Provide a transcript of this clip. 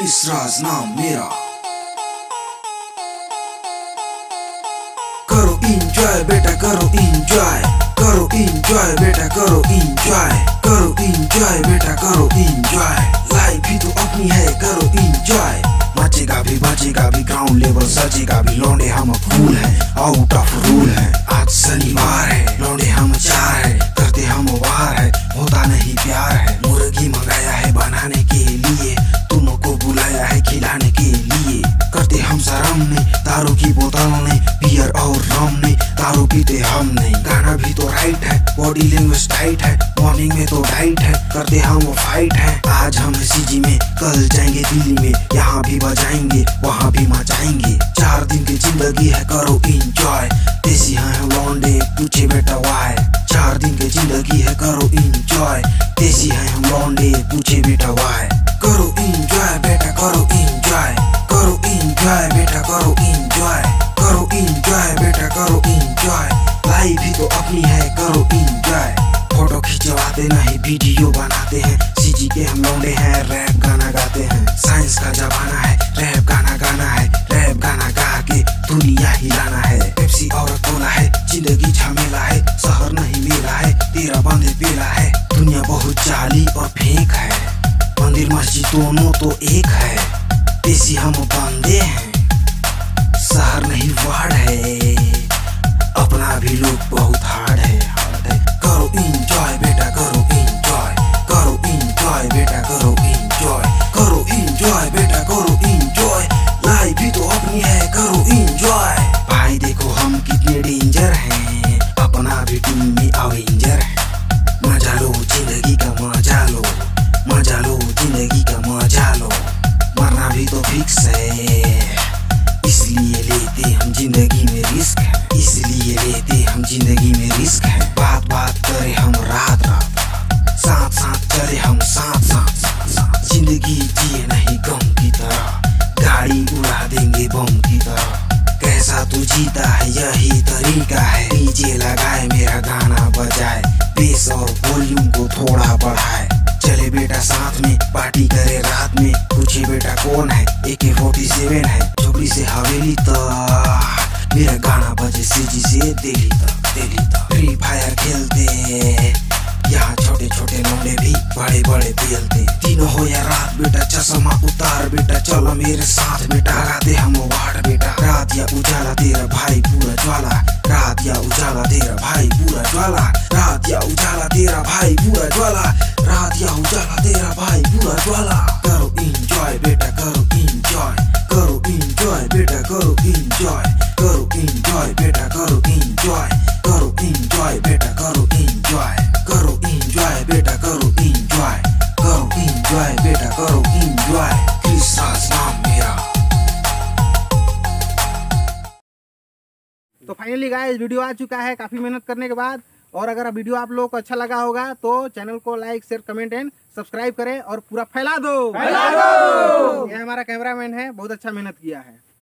Chris राज नाम मेरा। करो इंजॉय बेटा करो इंजॉय, करो इंजॉय बेटा करो इंजॉय, करो इंजॉय बेटा करो इंजॉय। लाइफ ही तो अपनी है करो इंजॉय। मचेगा भी बचेगा भी ग्राउंड लेवल सजेगा भी। लौंडे हम कूल है आउट ऑफ रूल है। आज शनिवार है लौंडे हम चार है, करते हम वार है होता नहीं प्यार है। मुर्गी मंगाया है बनाने के लिए, तुमको बुलाया है खिलाने के लिए। करते हम शर्म नहीं दारू की बोतल नहीं, बियर और रम नहीं दारू पीते हम नहीं। गाना भी तो राइट है बॉडी लैंग्वेज टाइट है, मॉर्निंग में तो डाइट है करते हम फाइट है। आज हम सीजी में कल जाएंगे दिल्ली में, यहाँ भी बजाएंगे वहाँ भी मचाएंगे। 4 दिन की जिंदगी है करो इंजॉय, देसी हैं हम लौंडे पूछे बेटा वाई। 4 दिन की जिंदगी है करो इंजॉय, देसी हैं हम लौंडे पूछे बेटा वाई। करो इंजॉय बेटा करो इंजॉय, करो इंजॉय बेटा करो इंजॉय, करो इंजॉय बेटा करो इंजॉय। लाइफ ही तो अपनी है करो इंजॉय। फोटो खिंचवाते नहीं वीडियो बनाते हैं, सीजी के हम लौंडे हैं रैप गाना गाते हैं। साइंस का जमाना है रैप गाना गाना है, रैप गाना गा के दुनिया हिलाना है। पेप्सी और कोला है जिंदगी झमेला है, शहर नहीं मेला है तेरा बंदे पेला है। दुनिया बहुत जाली और फेंक है, मंदिर मस्जिद दोनों तो एक है। देसी हम बंदे हैं शहर नहीं वार्ड है, अपना भी लोग बहुत हार्ड है। करो इंजॉय बेटा करो इंजॉय, करो इंजॉय बेटा करो इंजॉय, करो इंजॉय बेटा करो इंजॉय। लाइफ भी तो अपनी है करो इंजॉय। भाई देखो हम कितने डेंजर हैं, अपना भी टीम में अवेंजर है। मजा लो जिंदगी का मजा लो, मजा लो जिंदगी का मजा लो। मरना भी तो फिक्स है इसलिए लेते हम जिंदगी में रिस्क है, इसलिए लेते हम जिंदगी में रिस्क है। बात बात करे हम रात रात, साथ साथ चले हम साथ साथ साथ साथ। जिंदगी जिए नहीं गम की तरह, गाड़ी उड़ा देंगे बम की तरह। कैसा तू जीता है यही तरीका है, डीजे लगाए मेरा गाना बजाए, बेस और वॉल्यूम को थोड़ा बढ़ाए। चले बेटा साथ में पार्टी करे रात में, पूछे बेटा कौन है AK-47 है। झोपड़ी से हवेली तक मेरा गाना बजे सीजी से दिल्ली तक दिल्ली तक। फ्री फायर खेलते यहाँ छोटे छोटे लौंडे भी बड़े बड़े पेलते। तीनों हो या रात बेटा चश्मा उतार बेटा, चलो मेरे साथ बेटा गाते हम वार्ड बेटा। रात या उजाला तेरा भाई पूरा ज्वाला, रात या उजाला तेरा भाई पूरा ज्वाला, रात या उजाला तेरा भाई पूरा ज्वाला, रात या उजाला तेरा भाई पूरा ज्वाला। करो इंजॉय बेटा करो इंजॉय, करो इंजॉय बेटा करो इंजॉय, करो इंजॉय बेटा करो इंजॉय, करो इंजॉय बेटा करो इंजॉय, करो इंजॉय बेटा करो इंजॉय, करो इंजॉय बेटा करो इंजॉय। क्रिस राज नाम मेरा। तो फाइनली गाइस वीडियो आ चुका है काफी मेहनत करने के बाद। और अगर वीडियो आप लोगों को अच्छा लगा होगा तो चैनल को like share comment and subscribe करें और पूरा फैला दो। ये हमारा कैमरामैन है, बहुत अच्छा मेहनत किया है।